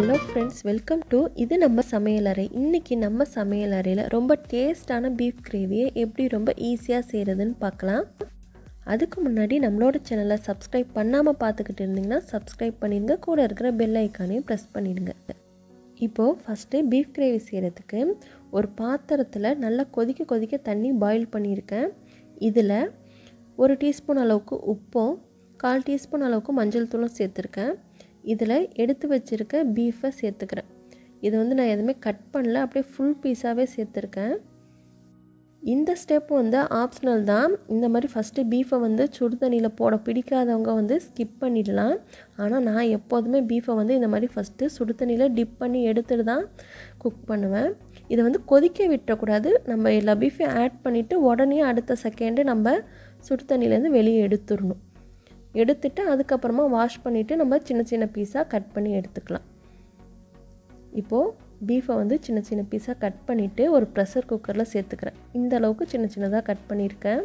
Hello friends, welcome to இது நம்ம சமையலறை. இன்னைக்கு நம்ம சமையலறையில ரொம்ப டேஸ்டான பீஃப் கிரேவியை எப்படி ரொம்ப ஈஸியா செய்யறதுன்னு பார்க்கலாம். அதுக்கு முன்னாடி நம்மளோட சேனலை சப்ஸ்கிரைப் பண்ணாம பார்த்துக்கிட்டு இருந்தீங்கன்னா சப்ஸ்கிரைப் பண்ணிடுங்க. கூட இருக்கிற பெல் ஐகானையும் பிரஸ் பண்ணிடுங்க. இப்போ ஃபர்ஸ்ட் பீஃப் கிரேவி செய்யறதுக்கு ஒரு பாத்திரத்துல நல்லா கொதிக்க தண்ணி பாயில் பண்ணியிருக்கேன். இதில் 1 டீஸ்பூன் அளவுக்கு உப்பும் 1/4 டீஸ்பூன் அளவுக்கு மஞ்சள் தூளும் சேர்த்துருக்கேன். இதில் எடுத்து வச்சுருக்க பீஃபை சேர்த்துக்கிறேன். இதை நான் எதுவுமே கட் பண்ணல, அப்படியே ஃபுல் பீஸாகவே சேர்த்துருக்கேன். இந்த ஸ்டெப் ஆப்ஷனல் தான். இந்த மாதிரி ஃபஸ்ட்டு பீஃபை சுடு தண்ணியில் போட பிடிக்காதவங்க ஸ்கிப் பண்ணிடலாம். ஆனால் நான் எப்போதுமே பீஃபை இந்த மாதிரி ஃபஸ்ட்டு சுடு தண்ணியில் டிப் பண்ணி எடுத்துகிட்டு தான் குக் பண்ணுவேன். இதை கொதிக்க விட்டுறக்கூடாது. நம்ம எல்லா பீஃபையும் ஆட் பண்ணிவிட்டு உடனே அடுத்த செகண்டு நம்ம சுடு தண்ணியிலேருந்து வெளியே எடுத்துடணும். எடுத்துட்டு அதுக்கப்புறமா வாஷ் பண்ணிவிட்டு நம்ம சின்ன பீஸாக கட் பண்ணி எடுத்துக்கலாம். இப்போது பீஃபை சின்ன பீஸாக கட் பண்ணிவிட்டு ஒரு ப்ரெஷர் குக்கரில் சேர்த்துக்கிறேன். இந்த அளவுக்கு சின்னதாக கட் பண்ணியிருக்கேன்.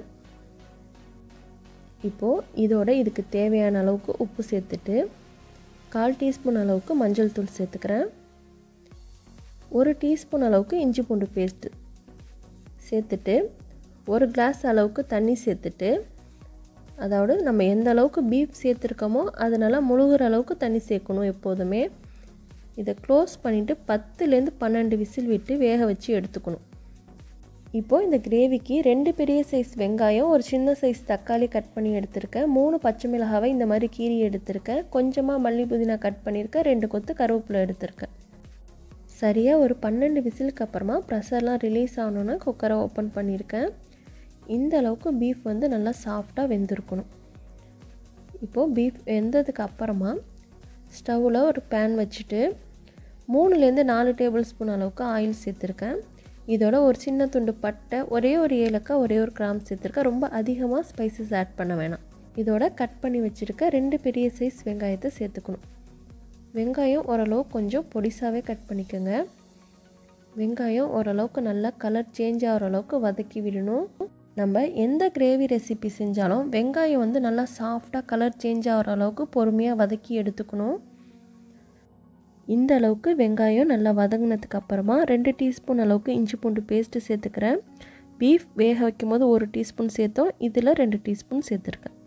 இப்போது இதோட இதுக்கு தேவையான அளவுக்கு உப்பு சேர்த்துட்டு 1/4 டீஸ்பூன் அளவுக்கு மஞ்சள் தூள் சேர்த்துக்கிறேன். 1 டீஸ்பூன் அளவுக்கு இஞ்சி பூண்டு பேஸ்ட்டு சேர்த்துட்டு 1 கிளாஸ் அளவுக்கு தண்ணி சேர்த்துட்டு, அதாவது நம்ம எந்த அளவுக்கு பீஃப் சேர்த்துருக்கோமோ அதனால் முழுகிற அளவுக்கு தண்ணி சேர்க்கணும் எப்போதுமே. இதை க்ளோஸ் பண்ணிவிட்டு 10லேருந்து 12 விசில் விட்டு வேக வச்சு எடுத்துக்கணும். இப்போது இந்த கிரேவிக்கு 2 பெரிய சைஸ் வெங்காயம், ஒரு சின்ன சைஸ் தக்காளி கட் பண்ணி எடுத்திருக்கேன். 3 பச்சை மிளகாவை இந்த மாதிரி கீரி எடுத்திருக்கேன். கொஞ்சமாக மல்லி புதினா கட் பண்ணியிருக்கேன். 2 கொத்து கருவேப்பிலை எடுத்திருக்கேன். சரியாக ஒரு 12 விசிலுக்கு அப்புறமா ப்ரெஷர்லாம் ரிலீஸ் ஆகணுன்னா குக்கரை ஓப்பன் பண்ணியிருக்கேன். இந்த அளவுக்கு பீஃப் நல்லா சாஃப்டாக வெந்திருக்கணும். இப்போது பீஃப் வெந்ததுக்கு அப்புறமா ஸ்டவ்வில் ஒரு பேன் வச்சுட்டு 3லேருந்து 4 டேபிள் ஸ்பூன் அளவுக்கு ஆயில் சேர்த்துருக்கேன். இதோட ஒரு சின்ன துண்டு பட்டை, ஒரே ஒரு ஏலக்காய், ஒரே ஒரு கிராம்பு சேர்த்துருக்கேன். ரொம்ப அதிகமாக ஸ்பைசஸ் ஆட் பண்ண வேணாம். இதோட கட் பண்ணி வச்சுருக்க 2 பெரிய சைஸ் வெங்காயத்தை சேர்த்துக்கணும். வெங்காயம் ஓரளவு கொஞ்சம் பொடிசாகவே கட் பண்ணிக்கோங்க. வெங்காயம் ஓரளவுக்கு நல்லா கலர் சேஞ்ச் ஆகிற அளவுக்கு வதக்கி விடணும். நம்ம எந்த கிரேவி ரெசிபி செஞ்சாலும் வெங்காயம் நல்லா சாஃப்டாக கலர் சேஞ்ச் ஆகிற அளவுக்கு பொறுமையாக வதக்கி எடுத்துக்கணும். இந்த அளவுக்கு வெங்காயம் நல்லா வதங்கினதுக்கு அப்புறமா 2 டீஸ்பூன் அளவுக்கு இஞ்சி பூண்டு பேஸ்ட்டு சேர்த்துக்கிறேன். பீஃப் வேக வைக்கும் போது 1 டீஸ்பூன் சேர்த்தோம், இதில் 2 டீஸ்பூன் சேர்த்துருக்கேன்.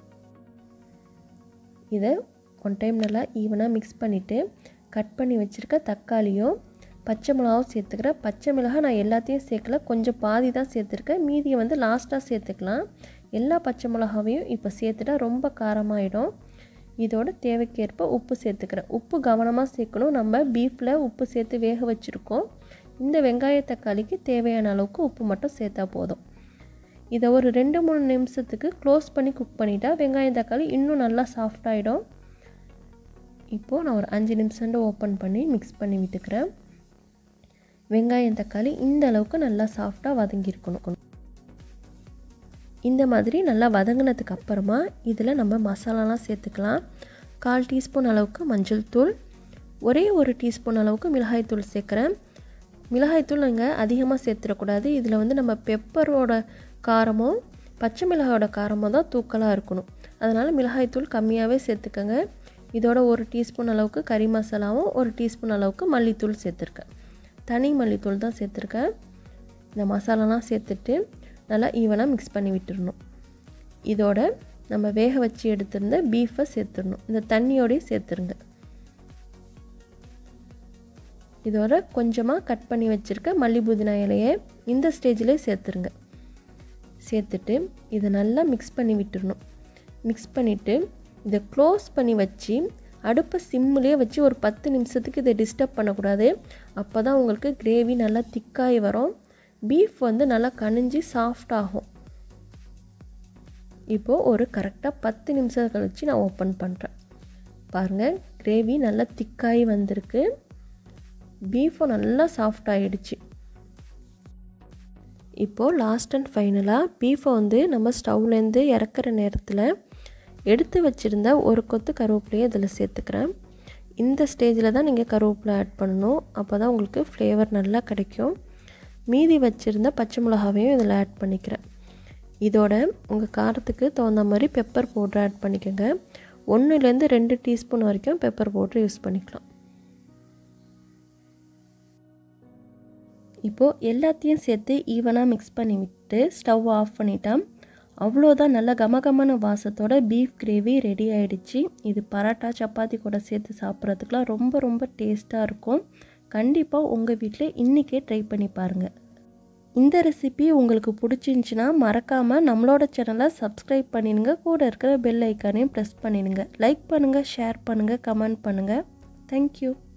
இதை 1 டைம் நல்லா ஈவனாக மிக்ஸ் பண்ணிவிட்டு கட் பண்ணி வச்சுருக்க தக்காளியும் பச்சை மிளகாவும் சேர்த்துக்கிறேன். பச்சை மிளகாய் நான் எல்லாத்தையும் சேர்க்கல, கொஞ்சம் பாதி தான் சேர்த்துருக்கேன். மீதியை லாஸ்ட்டாக சேர்த்துக்கலாம். எல்லா பச்சை மிளகாவையும் இப்போ சேர்த்துட்டா ரொம்ப காரமாயிடும். இதோட தேவைக்கேற்ப உப்பு சேர்த்துக்கிறேன். உப்பு கவனமாக சேர்க்கணும். நம்ம பீஃபில் உப்பு சேர்த்து வேக வச்சுருக்கோம். இந்த வெங்காய தக்காளிக்கு தேவையான அளவுக்கு உப்பு மட்டும் சேர்த்தா போதும். இதை ஒரு 2-3 நிமிஷத்துக்கு க்ளோஸ் பண்ணி குக் பண்ணிட்டா வெங்காயம் தக்காளி இன்னும் நல்லா சாஃப்டாகிடும். இப்போது நான் ஒரு 5 நிமிஷம் ஓப்பன் பண்ணி மிக்ஸ் பண்ணி விட்டுக்கிறேன். வெங்காயம் தக்காளி இந்த அளவுக்கு நல்லா சாஃப்டாக வதங்கியிருக்கணும். இந்த மாதிரி நல்லா வதங்கினதுக்கு அப்புறமா இதில் நம்ம மசாலாலாம் சேர்த்துக்கலாம். 1/4 டீஸ்பூன் அளவுக்கு மஞ்சள் தூள், ஒரே 1 டீஸ்பூன் அளவுக்கு மிளகாய்த்தூள் சேர்க்குறேன். மிளகாய்த்தூள் நீங்கள் அதிகமாக சேர்த்துடக்கூடாது. இதில் நம்ம பெப்பரோட காரமும் பச்சை மிளகாயோட காரமும் தான் தூக்கலாக இருக்கணும். அதனால் மிளகாய்த்தூள் கம்மியாகவே சேர்த்துக்கோங்க. இதோட 1 டீஸ்பூன் அளவுக்கு கறி மசாலாவும் 1 டீஸ்பூன் அளவுக்கு மல்லித்தூள் சேர்த்துருக்கேன். தனி மல்லித்தூள் தான் சேர்த்துருக்கேன். இந்த மசாலாலாம் சேர்த்துட்டு நல்லா ஈவனாக மிக்ஸ் பண்ணி விட்டுடணும். இதோட நம்ம வேக வச்சு எடுத்துருந்த பீஃபை சேர்த்துடணும். இந்த தண்ணியோடய சேர்த்துருங்க. இதோட கொஞ்சமாக கட் பண்ணி வச்சுருக்க மல்லி புதினா இலையை இந்த ஸ்டேஜில் சேர்த்துருங்க. சேர்த்துட்டு இதை நல்லா மிக்ஸ் பண்ணி விட்டுடணும். மிக்ஸ் பண்ணிவிட்டு இதை க்ளோஸ் பண்ணி வச்சு அடுப்பை சிம்மிலே வச்சு ஒரு 10 நிமிஷத்துக்கு இதை டிஸ்டர்ப் பண்ணக்கூடாது. அப்போ தான் உங்களுக்கு கிரேவி நல்லா திக்காகி வரும். பீஃப் நல்லா கனிஞ்சி சாஃப்ட் ஆகும். இப்போது ஒரு கரெக்டாக 10 நிமிஷம் கழிச்சு நான் ஓப்பன் பண்ணுறேன். பாருங்கள், கிரேவி நல்லா திக்காகி வந்திருக்கு. பீஃபும் நல்லா சாஃப்ட் ஆகிடுச்சு. இப்போது லாஸ்ட் அண்ட் ஃபைனலாக பீஃபை நம்ம ஸ்டவ்லேருந்து இறக்குற நேரத்தில் எடுத்து வச்சுருந்த 1 கொத்து கருவேப்பிலையை இதில் சேர்த்துக்கிறேன். இந்த ஸ்டேஜில் தான் நீங்கள் கருவேப்பிலை ஆட் பண்ணணும். அப்போ தான் உங்களுக்கு ஃப்ளேவர் நல்லா கிடைக்கும். மீதி வச்சுருந்த பச்சை மிளகாவையும் இதில் ஆட் பண்ணிக்கிறேன். இதோட உங்கள் காரத்துக்கு தகுந்த மாதிரி பெப்பர் பவுடர் ஆட் பண்ணிக்கோங்க. 1லேருந்து 2 டீஸ்பூன் வரைக்கும் பெப்பர் பவுடர் யூஸ் பண்ணிக்கலாம். இப்போது எல்லாத்தையும் சேர்த்து ஈவனாக மிக்ஸ் பண்ணி விட்டு ஸ்டவ் ஆஃப் பண்ணிட்டேன். அவ்வளோதான், நல்ல கமகமான வாசத்தோட பீஃப் கிரேவி ரெடி ஆகிடுச்சு. இது பரோட்டா சப்பாத்தி கூட சேர்த்து சாப்பிட்றதுக்குலாம் ரொம்ப ரொம்ப டேஸ்ட்டாக இருக்கும். கண்டிப்பாக உங்கள் வீட்டில் இன்றைக்கே ட்ரை பண்ணி பாருங்கள். இந்த ரெசிபி உங்களுக்கு பிடிச்சிருந்துச்சின்னா மறக்காமல் நம்மளோட சேனலை சப்ஸ்கிரைப் பண்ணிடுங்க. கூட இருக்கிற பெல் ஐக்கானையும் ப்ரெஸ் பண்ணிடுங்க. லைக் பண்ணுங்கள், ஷேர் பண்ணுங்கள், கமெண்ட் பண்ணுங்கள். தேங்க்யூ.